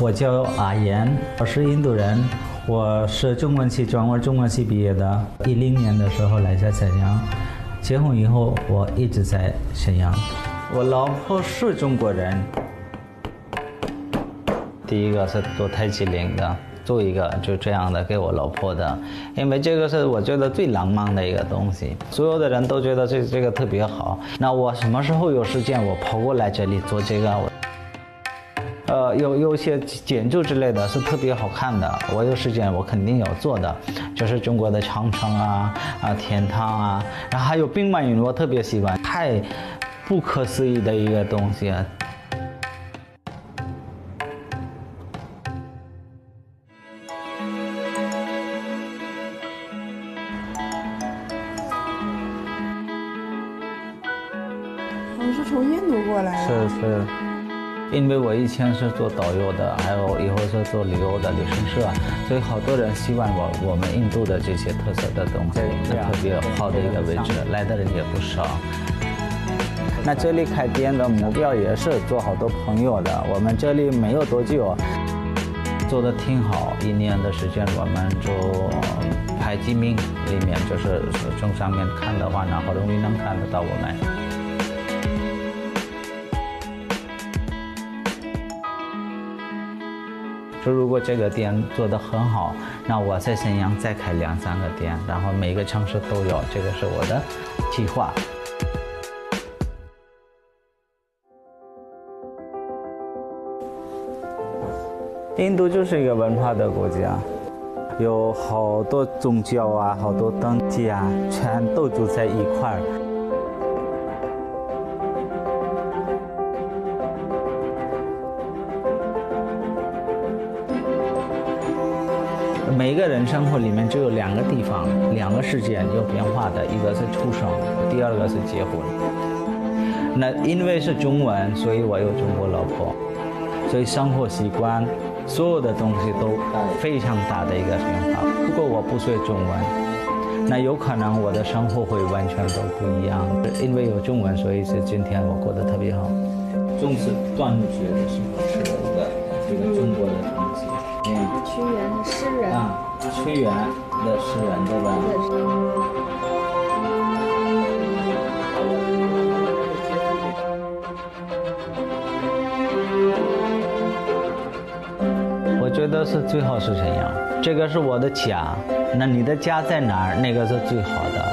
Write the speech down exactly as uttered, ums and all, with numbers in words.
我叫阿言，我是印度人，我是中文系专门中文系毕业的。一零年的时候来在沈阳，结婚以后我一直在沈阳。我老婆是中国人。第一个是做太极铃的，做一个就这样的给我老婆的，因为这个是我觉得最浪漫的一个东西，所有的人都觉得这这个特别好。那我什么时候有时间，我跑过来这里做这个。呃，有有些建筑之类的是特别好看的，我有时间我肯定有做的，就是中国的长城啊啊天堂啊，然后还有兵马俑，我特别喜欢，太不可思议的一个东西啊。 我是从印度过来的。 是是。因为我以前是做导游的，还有以后是做旅游的旅行社，所以好多人希望我我们印度的这些特色的东西，是特别好的一个位置，来的人也不少。那这里开店的目标也是做好多朋友的。我们这里没有多久，做的挺好，一年的时间我们就排几名里面，就是从上面看的话，然后容易能看得到我们。说如果这个店做得很好，那我在沈阳再开两三个店，然后每个城市都有，这个是我的计划。印度就是一个文化的国家，有好多宗教啊，好多等级啊，全都住在一块儿。每个人生活里面就有两个地方，两个时间有变化的，一个是出生，第二个是结婚。那因为是中文，所以我有中国老婆，所以生活习惯所有的东西都非常大的一个变化。如果我不学中文，那有可能我的生活会完全都不一样。因为有中文，所以是今天我过得特别好。中式端午节的时候吃的一个这个中国的东西。 屈原的诗人啊，屈原的诗人，对吧？我觉得是最好是这样，这个是我的家，那你的家在哪儿？那个是最好的。